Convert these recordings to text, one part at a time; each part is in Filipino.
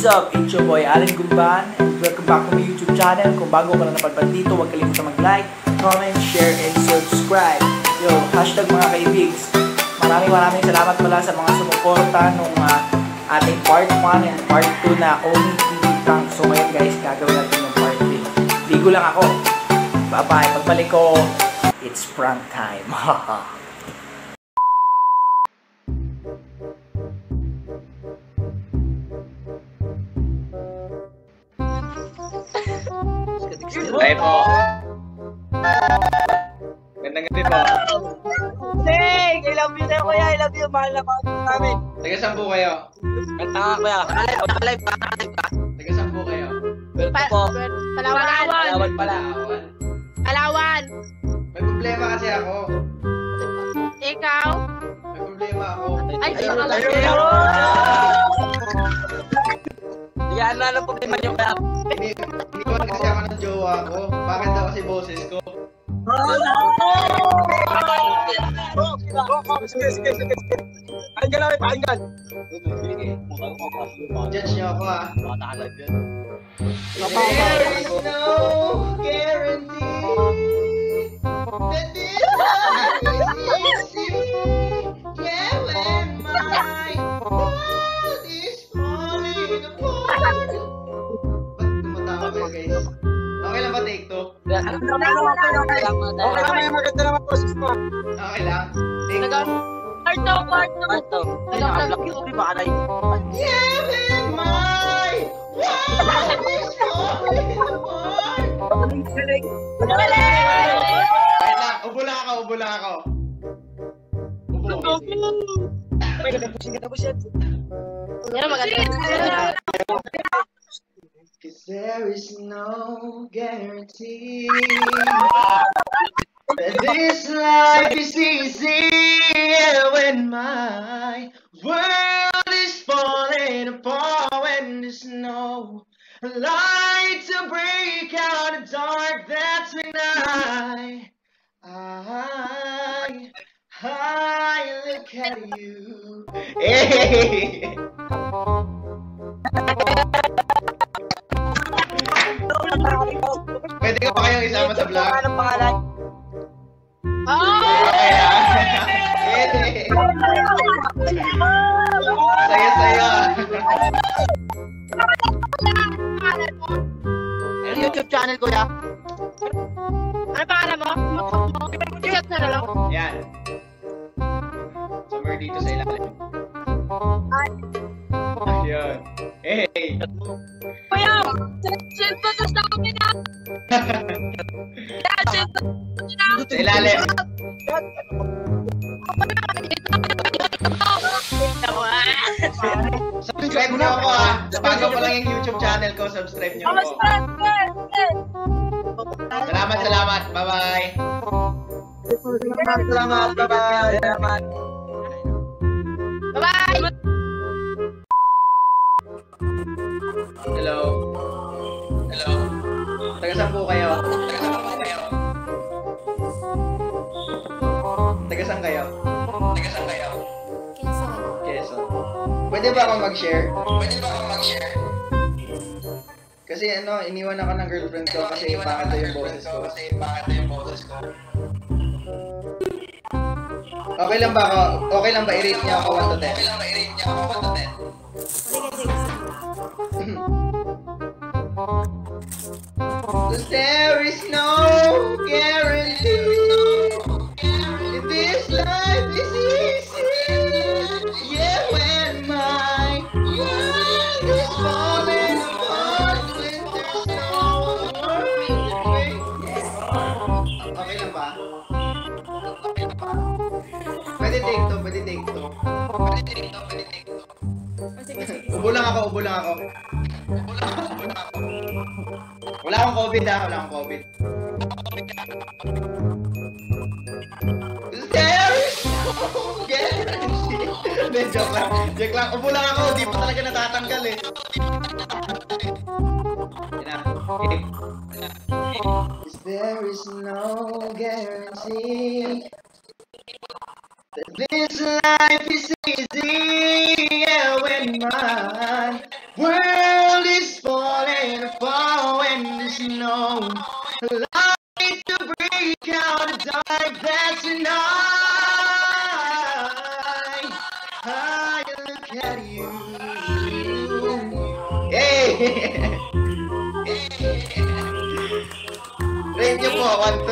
up? It's your boy Allen Gumban and welcome back to my YouTube channel. Kung bago ka na napadpad dito, huwag kalimutan mag-like, comment, share, and subscribe. Yo, hashtag mga kaibigs. Maraming salamat pala sa mga sumuporta nung ating part 1 and part 2 na Only TV prank. So ngayon guys, gagawin natin yung part 3. Ligo lang ako. Bye-bye. Pagbalik ko, it's prank time. Hi po. Gandang gabi po. Hey! I love you na kuya. I love you. Mahal na mahal namin. Taga saan po kayo? Kanta ka kuya. Alive pa. Taga saan po kayo? Welcome po. Palawan. Palawan pala. Palawan. May problema kasi ako. Ikaw? May problema ako. Ay, Yan na ang problema niyo kaya. Iniwan kasi ako ng jowa ko. Bakit daw kasi boses ko? Sige. Pakinggan namin, pakinggan. Judge niyo ako ah. There is no guarantee that this life is easy. Yeah, when my world is falling apart. Ba't tumatawa kayo guys? Okay lang ba take to? Okay naman, maganda naman boses mo. Okay lang? Take to? Part 2. Yeah, when my world is falling apart. Wait lang, ubo lang ako. Ubo. Yan, maganda. Cause there is no guarantee that this life is easy when my world is falling apart, when there's no light to break out the dark. That's when I look at you. Hey. Pwede ka pa kayong isama sa vlog? Anong pangalan? Saya. Ano YouTube channel ko ya? Ano pangalan mo? Chat na lang. Yan. Somewhere dito sa ilalim. Ayun. Hey! Kuya! Send mo to sa akin ha! Send mo na! Sa ilalim. Subscribe niyo ako ah. Bago pa lang yung YouTube channel ko, subscribe niyo ako. Salamat. Bye-bye. Salamat. Bye-bye. Bye-bye! Hello. Taga saan po kayo? Taga saan kayo? Quezon. Pwede ba akong mag-share? Kasi iniwan ako ng girlfriend ko kasi pangit daw yung boses ko. Okay lang ba i-rate niya ako 1 to 10? Cause there is no guarantee that this life is easy. Yeah, when my world is falling apart, when there's no worry. Okay lang ba? Pwede take to. Ubo lang ako. Wala akong COVID. There is no guarantee. Joke lang. Ubo lang ako. Di pa talaga natatanggal eh. Cause there is no guarantee that this life is easy when my World is falling apart when the snow lights to break out the dark that's tonight. I look at you. Hey! Rate nyo po, 1 to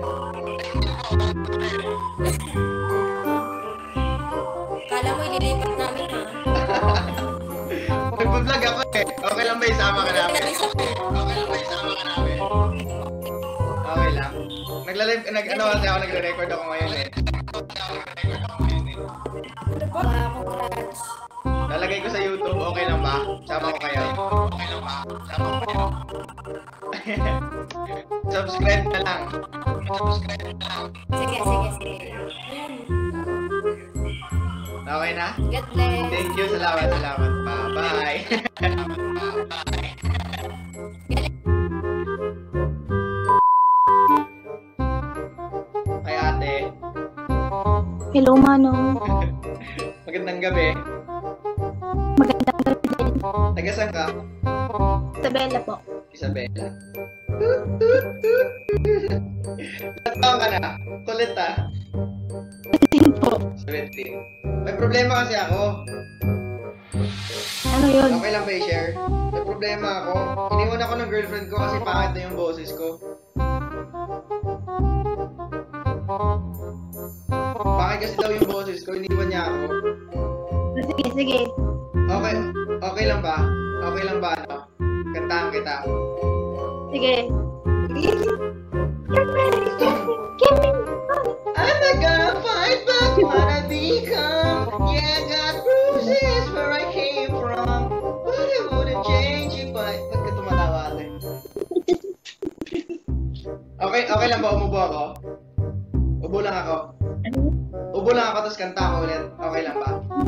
10. Kala mo ililipat namin ha. Nag-vlog ako eh. Okay lang ba isama ka namin? Okay lang ba isama ka namin? Okay lang. Ano kasi ako, nagre-record ako ngayon eh. Congrats. Lalagay ko sa YouTube, okay lang ba? Sama ko kayo. Okay lang ba? Sama ko kayo. Subscribe na lang. Subscribe na lang. Sige. Okay na? God bless. Thank you. Salamat. Bye. Ay ate. Hello, Manong. Magandang gabi. Magandang gabi din. Taga saan ka? Isabella po. Isabella. Ilan taon ka na? Kulit ah. 17 po. 17. May problema kasi ako. Ano yun? Okay lang ba i-share? May problema ako. Iniwan ako ng girlfriend ko kasi pangit na yung boses ko. Pangit kasi daw yung boses ko, iniwan niya ako. Sige. Okay lang ba? Okay lang ba ano? Kantahan kita. Sige. I'm not gonna fight back what I become. Yeah, I got bruises where I came from. But I wouldn't change if I... Ba't ka tumatawa ate? Okay lang ba umubo ako? Ubo lang ako. Ubo lang ako tapos kanta ako ulit. Okay lang ba?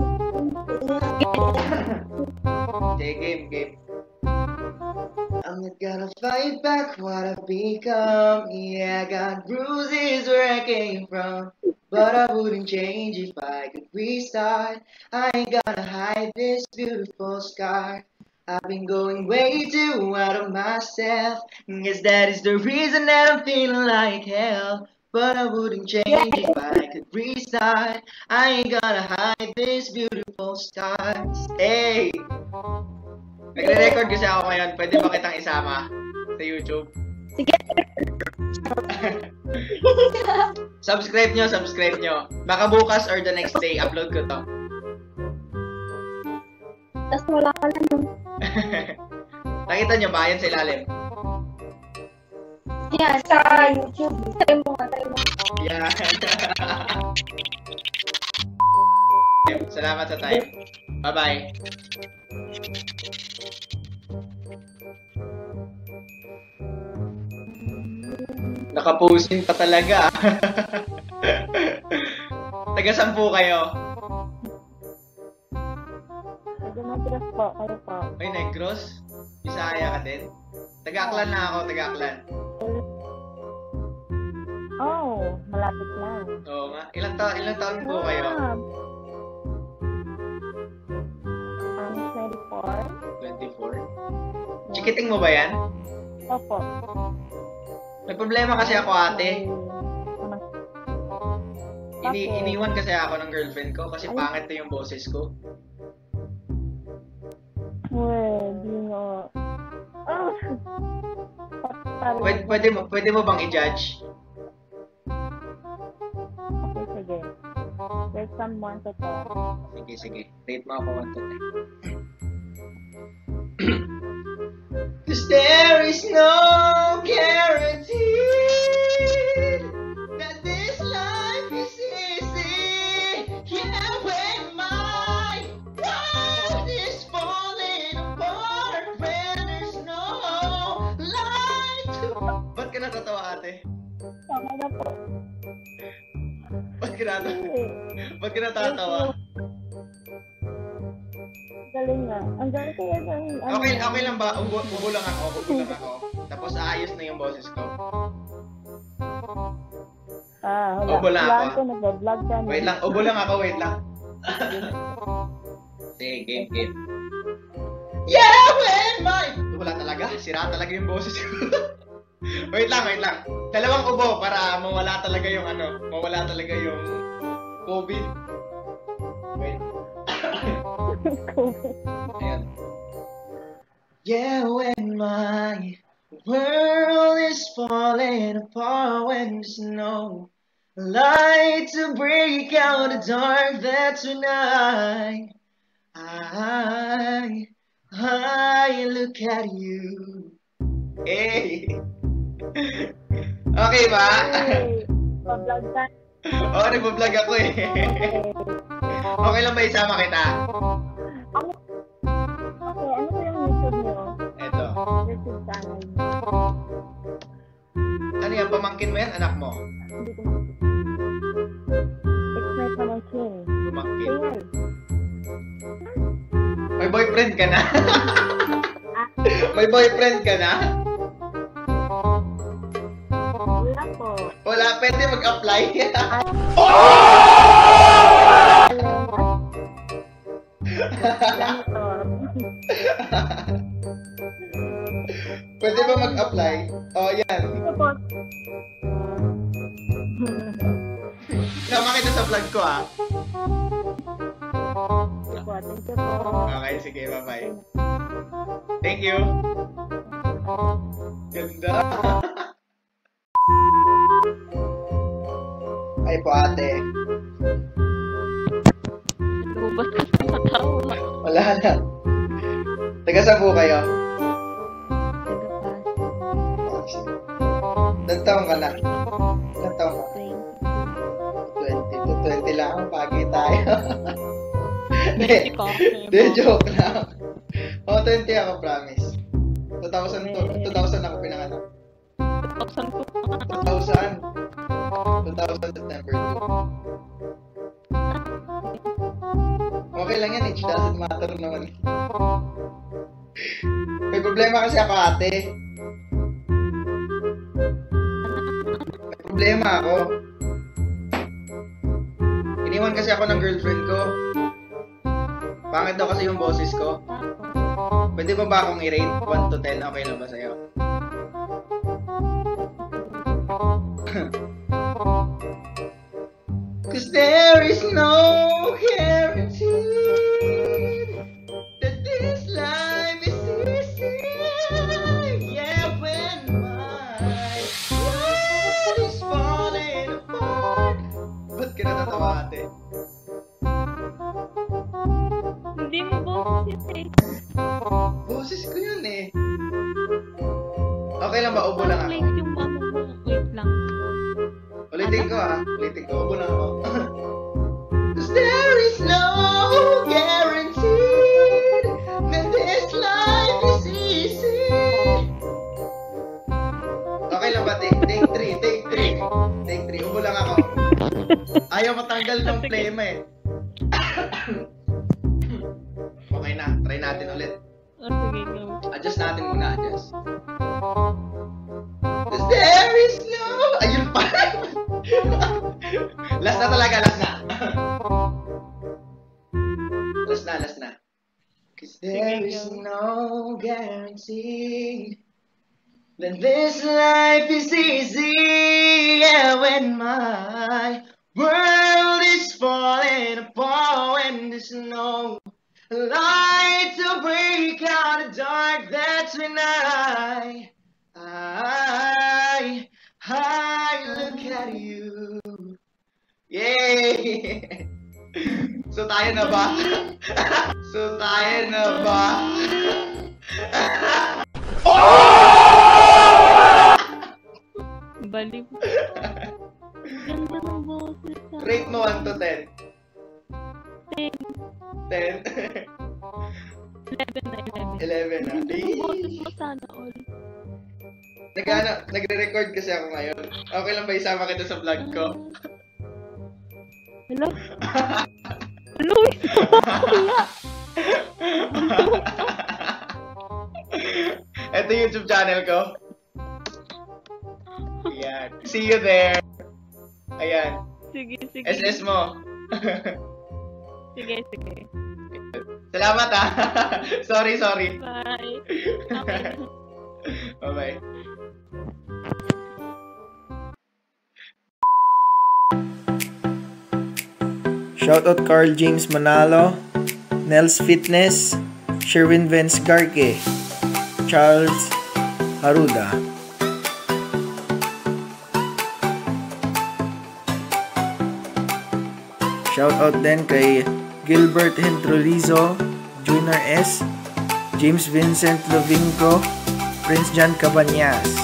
Okay, game. I'm not gonna fight back what I've become. Yeah, I got bruises where I came from. But I wouldn't change if I could restart. I ain't gonna hide this beautiful scar. I've been going way too out of myself. Guess that is the reason that I'm feeling like hell. But I wouldn't change if I could restart. I ain't gonna hide this beautiful scars. Hey! Nagre-record kasi ako ngayon. Pwede ba kitang isama sa YouTube? Sige. Subscribe nyo. Baka bukas or the next day, upload ko to. Tapos wala ka lang yung... Nakita nyo ba? Yan sa ilalim. Yan, sa YouTube. Try mo. Yan. Salamat sa time. Bye-bye. Nakaposing pa talaga. Taga-sampu kayo. Negros po, kayo po. Ay, Negros? Bisaya ka din? Taga-Aklan na ako, taga-Aklan. Oh, malapit lang. Oo nga. Ilang taon po kayo? 24? Chikiting mo ba yan? Opo. May problema kasi ako ate. Iniwan kasi ako ng girlfriend ko kasi pangit na yung boses ko. Di nga. Pwede mo bang i-judge? Okay, sige. There's someone to talk. Sige. Rate mo ako 1 to 10. 'Cause there is no guarantee that this life is easy. Yeah, when my world is falling apart, when there's no light to... Ba't ka natatawa ate? Tama na po. Ba't ka natatawa? Galing nga. Ang galing ko yan. Okay lang ba? Ubo lang ako. Tapos aayos na yung boses ko. Wala. Ubo lang ako. Ko nag-vlog ka na. Wait lang, ubo lang ako, wait lang. Sige, game. Yeah, when my... Wala talaga. Sira talaga yung boses ko. Wait lang. Dalawang ubo para mawala talaga yung mawala talaga yung COVID. Wait. Ayan. Yeah, when my world is falling apart, when there's no light to break out the dark, that's when I look at you. Hey! Okay ba? Hey, pa-vlog ka. Oo, nagbablog ako eh. Okay lang ba isama kita? Okay, ano ba yung YouTube nyo? Eto. YouTube channel nyo? Ano yan? Pamangkin mo yan? Anak mo? Hindi ko makikita. It's my pamangkin. Pamangkin. Ayan. May boyfriend ka na? May boyfriend ka na? Wala po. Wala, pwede mag-apply. Ganito. Pwede ba mag-apply? Oh, yan. Ito po. Sama kita sa vlog ko ah. Ito po. Thank you po. Okay, sige, bye-bye. Thank you. Ganda. Ay po ate. Lubas ka sa matawa. Wala na. Taga saan po kayo? Ilan taong ka na? Ilan taong ka? 20 lang ako, pagi tayo. Hindi, joke lang. 20 ako, promise. 2000 ako pinanganak. 2000 September 2. Okay lang yan, age doesn't matter naman. May problema kasi ako, ate. May problema ako. Iniwan kasi ako ng girlfriend ko. Pangit daw kasi yung boses ko. Pwede ba akong i-rate 1 to 10? Okay lang ba sa'yo? Cause there is no guarantee that this life is easy. Yeah, when my world is falling apart. Ba't ka natatawa, ate? Hindi mo boses eh. Boses ko yun eh. Okay lang ba? Ubo lang ako. Like yung mama mo. Wait lang. Ulitin ko ah. Ulitin ko. Ubo lang ako. Cause there is no guarantee that this life is easy. Okay lang ba? Take 3. Take 3. Ubo lang ako. Ayaw matanggal ng flame eh. Okay na. Try natin ulit. Oh, sige, go. Adjust natin muna. Adjust. Cause there is no... Ayun pa. Last na talaga. Last na. Cause there is no guarantee that this life is easy. Yeah, when my world is falling apart, when there's no light to break out the dark, that's when I look at you. Yay! So tayo na ba? Baliw. Ganda ng boses ah. Rate mo 1 to 10. 10. 10? 11 na 11. 11 na. Yung boses mo sana all. Nagre-record kasi ako ngayon. Okay lang ba isama kita sa vlog ko? Hello? Hello? Kaya. Ito yung YouTube channel ko. Ayan. See you there. Ayan. Sige. SS mo. Sige. Salamat ah. Sorry. Bye. Bye-bye. Shoutout Carl James Manalo, Nels Fitness, Sherwin Vance Garke, Charles Haruda. Shoutout din kay Gilbert Hentrolizo, Junior S, James Vincent Lovinco, Prince John Cabanyas.